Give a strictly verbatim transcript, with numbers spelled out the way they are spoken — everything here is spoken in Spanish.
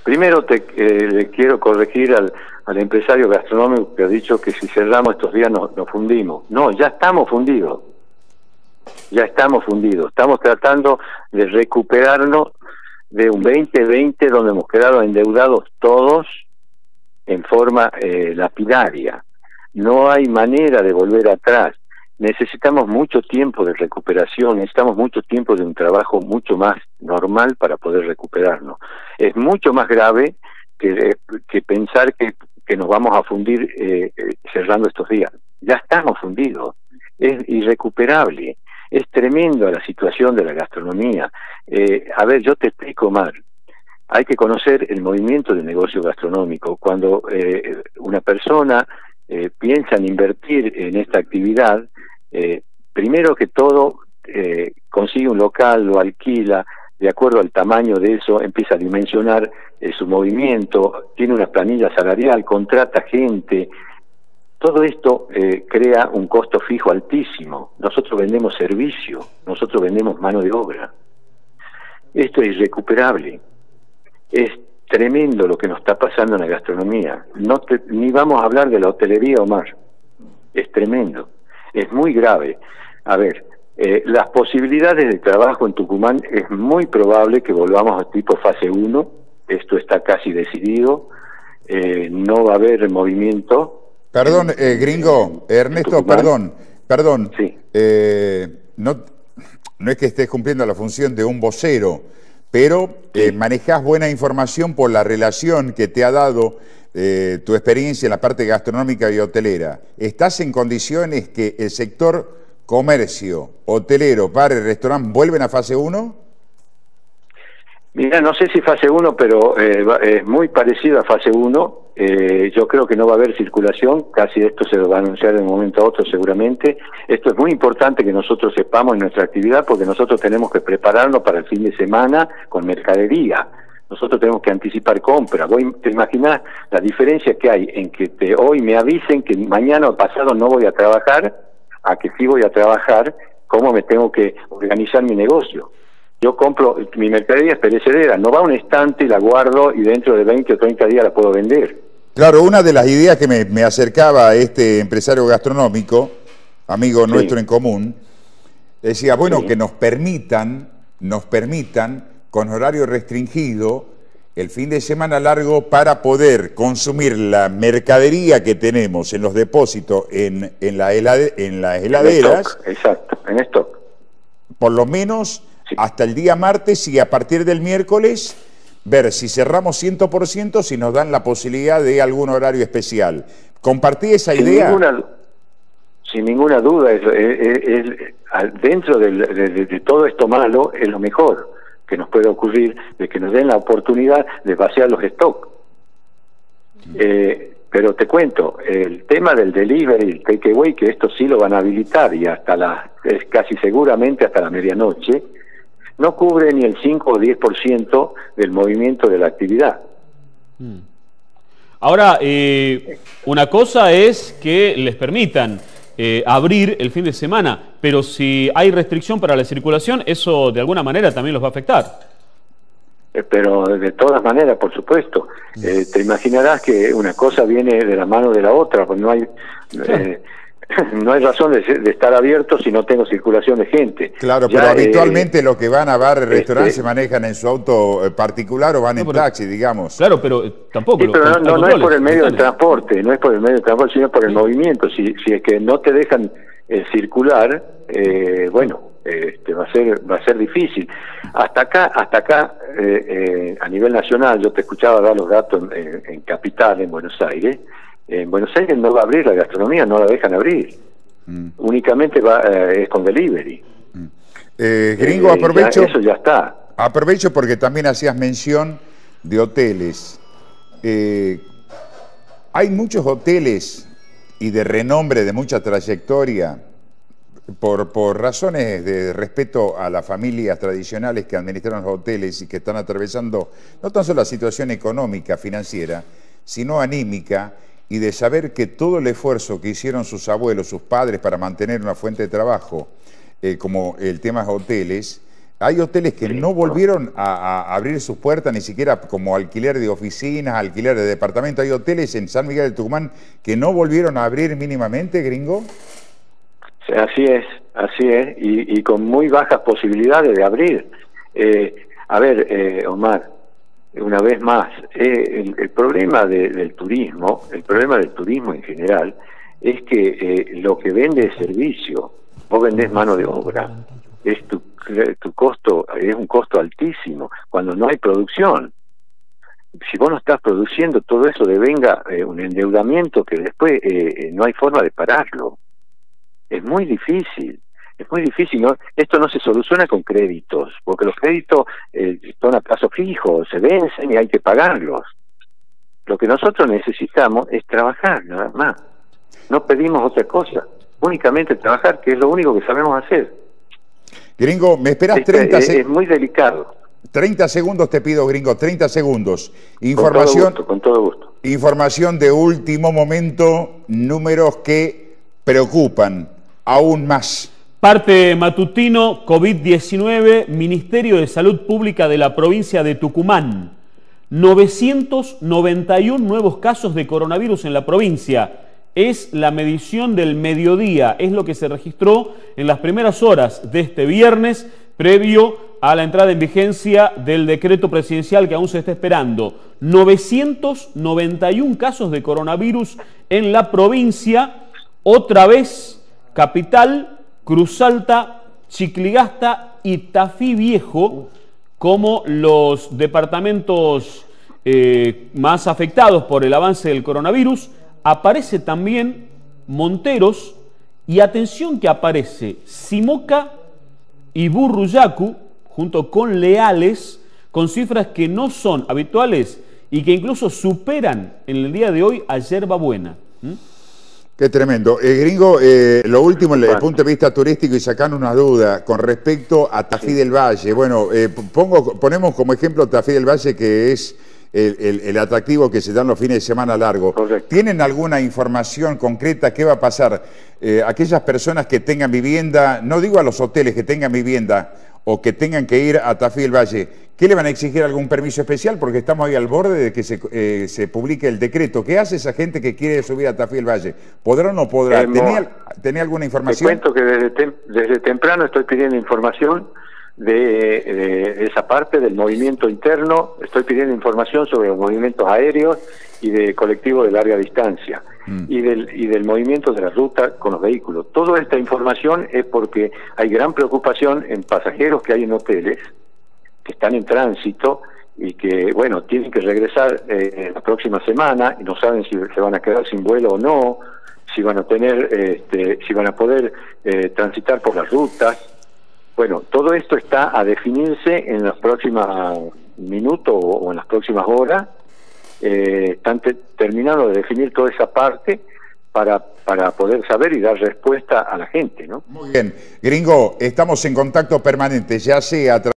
Primero te eh, le quiero corregir al, al empresario gastronómico que ha dicho que si cerramos estos días nos, nos fundimos. No, ya estamos fundidos. Ya estamos fundidos. Estamos tratando de recuperarnos de un veinte veinte donde hemos quedado endeudados todos en forma eh, lapidaria. No hay manera de volver atrás. Necesitamos mucho tiempo de recuperación, necesitamos mucho tiempo de un trabajo mucho más normal para poder recuperarnos. Es mucho más grave que, que pensar que, que nos vamos a fundir eh, cerrando estos días. Ya estamos fundidos, es irrecuperable, es tremendo la situación de la gastronomía. Eh, a ver, yo te explico, Mar. Hay que conocer el movimiento del negocio gastronómico. Cuando eh, una persona eh, piensa en invertir en esta actividad, eh, primero que todo eh, consigue un local, lo alquila, de acuerdo al tamaño de eso, empieza a dimensionar eh, su movimiento, tiene una planilla salarial, contrata gente. Todo esto eh, crea un costo fijo altísimo. Nosotros vendemos servicio, nosotros vendemos mano de obra. Esto es irrecuperable. Es tremendo lo que nos está pasando en la gastronomía. No te, ni vamos a hablar de la hotelería, Omar. Es tremendo. Es muy grave. A ver, eh, las posibilidades de trabajo en Tucumán es muy probable que volvamos a tipo fase uno. Esto está casi decidido. Eh, no va a haber movimiento. Perdón, eh, gringo, Ernesto, perdón, perdón. Sí. Eh, no, no es que estés cumpliendo la función de un vocero, pero eh, manejás buena información por la relación que te ha dado eh, tu experiencia en la parte gastronómica y hotelera. ¿Estás en condiciones que el sector comercio, hotelero, bar y restaurante vuelven a fase uno? Mira, no sé si fase uno, pero eh, es muy parecido a fase uno. Eh, yo creo que no va a haber circulación, casi esto se lo va a anunciar de un momento a otro seguramente. Esto es muy importante que nosotros sepamos en nuestra actividad, porque nosotros tenemos que prepararnos para el fin de semana con mercadería. Nosotros tenemos que anticipar compras. ¿Te imaginas la diferencia que hay en que te, hoy me avisen que mañana o pasado no voy a trabajar, a que sí voy a trabajar, cómo me tengo que organizar mi negocio? Yo compro, mi mercadería es perecedera, no va a un estante y la guardo y dentro de veinte o treinta días la puedo vender. Claro, una de las ideas que me, me acercaba a este empresario gastronómico, amigo sí. nuestro en común, decía, bueno, sí. que nos permitan, nos permitan, con horario restringido, el fin de semana largo para poder consumir la mercadería que tenemos en los depósitos, en, en, la helade, en las heladeras. En stock, exacto, en stock. Por lo menos... Sí. hasta el día martes y a partir del miércoles ver si cerramos cien por ciento, si nos dan la posibilidad de algún horario especial. ¿Compartí esa sin idea? Ninguna, sin ninguna duda, es, es, es, es, dentro de, de, de todo esto malo es lo mejor que nos puede ocurrir, de que nos den la oportunidad de vaciar los stocks. Mm. Eh, pero te cuento, el tema del delivery, el takeaway, que esto sí lo van a habilitar y hasta la, es casi seguramente hasta la medianoche, no cubre ni el cinco o diez por ciento del movimiento de la actividad. Ahora, eh, una cosa es que les permitan eh, abrir el fin de semana, pero si hay restricción para la circulación, eso de alguna manera también los va a afectar. Eh, pero de todas maneras, por supuesto. Eh, te imaginarás que una cosa viene de la mano de la otra, porque no hay... Eh, no hay razón de, de estar abierto si no tengo circulación de gente. Claro, ya, pero habitualmente eh, los que van a bar y restaurantes este, se manejan en su auto particular o van no, en pero, taxi, digamos. Claro, pero eh, tampoco. Sí, pero no, no, no es por el medio del transporte, no es por el medio del transporte, sino por el sí. movimiento. Si, si es que no te dejan eh, circular, eh, bueno, eh, este, va a ser va a ser difícil. Hasta acá, hasta acá, eh, eh, a nivel nacional, yo te escuchaba dar los datos en, en Capital, en Buenos Aires. En Buenos Aires no va a abrir la gastronomía, no la dejan abrir. Mm. Únicamente va eh, es con delivery. Mm. Eh, gringo, eh, aprovecho. Ya, eso ya está. Aprovecho porque también hacías mención de hoteles. Eh, hay muchos hoteles y de renombre, de mucha trayectoria, por, por razones de respeto a las familias tradicionales que administran los hoteles y que están atravesando no tan solo la situación económica, financiera, sino anímica, y de saber que todo el esfuerzo que hicieron sus abuelos, sus padres para mantener una fuente de trabajo, eh, como el tema de hoteles, Hay hoteles que sí, no volvieron a, a abrir sus puertas, ni siquiera como alquiler de oficinas, alquiler de departamento. Hay hoteles en San Miguel de Tucumán que no volvieron a abrir mínimamente, gringo. Así es, así es, y, y con muy bajas posibilidades de abrir. Eh, a ver, eh, Omar, una vez más, eh, el, el problema de, del turismo, el problema del turismo en general, es que eh, lo que vende es servicio. Vos vendés mano de obra, es tu, tu costo, es un costo altísimo cuando no hay producción. Si vos no estás produciendo, todo eso devenga eh, un endeudamiento que después eh, no hay forma de pararlo. Es muy difícil, es muy difícil. ¿No? Esto no se soluciona con créditos, porque los créditos eh, son a plazo fijo, se vencen y hay que pagarlos. Lo que nosotros necesitamos es trabajar, nada más. No pedimos otra cosa, únicamente trabajar, que es lo único que sabemos hacer. Gringo, ¿me esperás este, treinta segundos? Es muy delicado. treinta segundos te pido, gringo, treinta segundos. Información, con todo gusto, con todo gusto. Información de último momento, números que preocupan aún más. Parte matutino, COVID diecinueve, Ministerio de Salud Pública de la provincia de Tucumán. novecientos noventa y uno nuevos casos de coronavirus en la provincia. Es la medición del mediodía, es lo que se registró en las primeras horas de este viernes, previo a la entrada en vigencia del decreto presidencial que aún se está esperando. novecientos noventa y uno casos de coronavirus en la provincia, otra vez Capital, Cruz Alta, Chicligasta y Tafí Viejo como los departamentos eh, más afectados por el avance del coronavirus. Aparece también Monteros y atención que aparece Simoca y Burruyacu junto con Leales, con cifras que no son habituales y que incluso superan en el día de hoy a Yerba Buena. ¿Mm? Qué tremendo. Eh, gringo, eh, lo último desde el punto de vista turístico y sacando una duda con respecto a Tafí del Valle. Bueno, eh, pongo, ponemos como ejemplo Tafí del Valle, que es el, el, el atractivo que se dan los fines de semana largos. Correcto. ¿Tienen alguna información concreta? ¿Qué va a pasar? Eh, aquellas personas que tengan vivienda, no digo a los hoteles que tengan vivienda o que tengan que ir a Tafí del Valle, ¿qué le van a exigir algún permiso especial? Porque estamos ahí al borde de que se, eh, se publique el decreto. ¿Qué hace esa gente que quiere subir a Tafí del Valle? ¿Podrá o no podrá? Eh, ¿Tenía, ¿Tenía alguna información? Te cuento que desde, tem desde temprano estoy pidiendo información de, de, de esa parte del movimiento interno, estoy pidiendo información sobre los movimientos aéreos y de colectivos de larga distancia. Mm. Y, del, y del movimiento de la ruta con los vehículos. Toda esta información es porque hay gran preocupación en pasajeros que hay en hoteles, que están en tránsito y que, bueno, tienen que regresar eh, la próxima semana y no saben si se van a quedar sin vuelo o no, si van a tener, este, si van a poder eh, transitar por las rutas. Bueno, todo esto está a definirse en los próximos minutos o en las próximas horas. Eh, están te terminando de definir toda esa parte para, para poder saber y dar respuesta a la gente, ¿no? Muy bien. Gringo, estamos en contacto permanente, ya sea a